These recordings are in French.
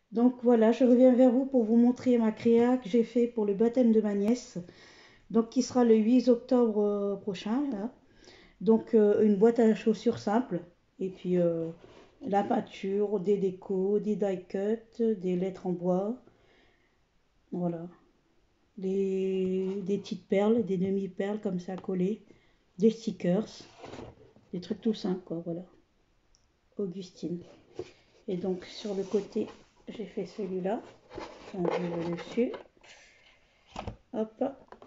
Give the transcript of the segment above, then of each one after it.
Donc voilà, je reviens vers vous pour vous montrer ma créa que j'ai fait pour le baptême de ma nièce, donc qui sera le 8 octobre prochain, là. Donc une boîte à chaussures simple, et puis la peinture, des décos, des die cuts, des lettres en bois, voilà. Des petites perles, des demi-perles comme ça collées, des stickers, des trucs tout simples quoi, voilà. Augustine. Et donc sur le côté, j'ai fait celui-là, on le dessus, hop,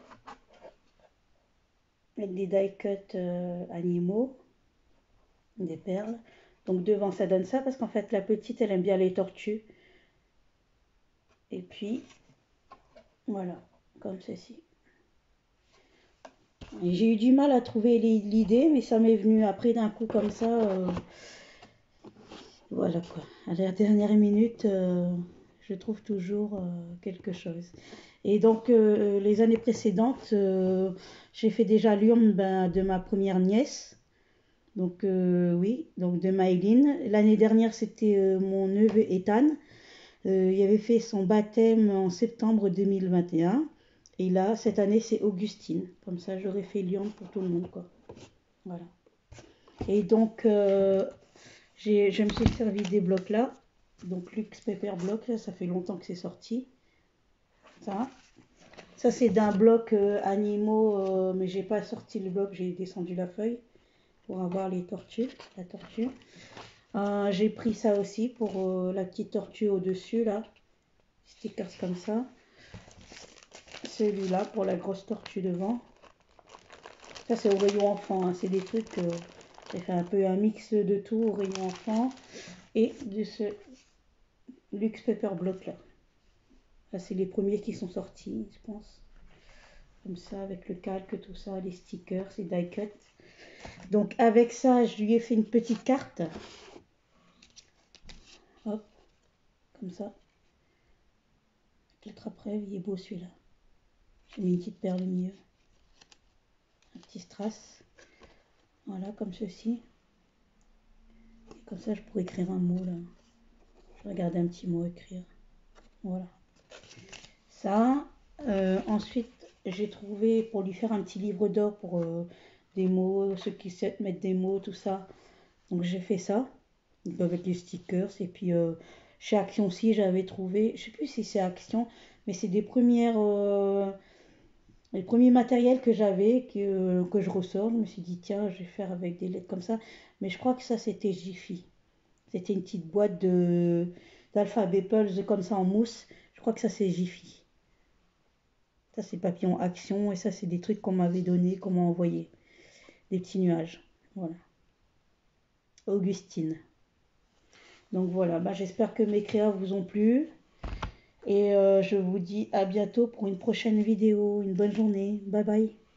avec des die cuts animaux, des perles. Donc devant ça donne ça parce qu'en fait la petite elle aime bien les tortues. Et puis voilà, comme ceci. J'ai eu du mal à trouver l'idée, mais ça m'est venu après d'un coup comme ça. Voilà quoi. À la dernière minute, je trouve toujours quelque chose. Et donc les années précédentes, j'ai fait déjà l'urne de ma première nièce. Donc oui, donc de Maëline. L'année dernière, c'était mon neveu Ethan. Il avait fait son baptême en septembre 2021. Et là, cette année, c'est Augustine. Comme ça, j'aurais fait Lyon pour tout le monde, quoi. Voilà. Et donc, je me suis servi des blocs là. Donc, Lux Pepper Block, là, ça fait longtemps que c'est sorti. Ça, ça c'est d'un bloc animaux, mais j'ai pas sorti le bloc, j'ai descendu la feuille pour avoir les tortues, la tortue. J'ai pris ça aussi pour la petite tortue au-dessus, là. Stickers comme ça. Celui-là pour la grosse tortue devant. Ça, c'est au rayon enfant, hein. C'est des trucs. J'ai fait un peu un mix de tout au rayon enfant. Et de ce Luxe Pepper Block là. Là, c'est les premiers qui sont sortis, je pense. Comme ça, avec le calque, tout ça, les stickers, les die cut. Donc, avec ça, je lui ai fait une petite carte. Hop, comme ça. Peut-être après, il est beau celui-là. J'ai mis une petite perle au milieu. Un petit strass. Voilà, comme ceci. Et comme ça, je pourrais écrire un mot là. Je vais regarder un petit mot écrire. Voilà. Ça. Ensuite, j'ai trouvé pour lui faire un petit livre d'or pour des mots, ceux qui savent mettre des mots, tout ça. Donc j'ai fait ça. Donc, avec les stickers. Et puis chez Action aussi, j'avais trouvé, je sais plus si c'est Action, mais c'est des premières, les premiers matériels que j'avais, que je ressors. Je me suis dit, tiens, je vais faire avec des lettres comme ça. Mais je crois que ça, c'était Jiffy. C'était une petite boîte d'alphabet Pulse comme ça en mousse. Je crois que ça, c'est Jiffy. Ça, c'est Papillon Action. Et ça, c'est des trucs qu'on m'avait donné, qu'on m'a envoyé. Des petits nuages. Voilà. Augustine. Donc voilà, bah, j'espère que mes créas vous ont plu. Et je vous dis à bientôt pour une prochaine vidéo. Une bonne journée. Bye bye.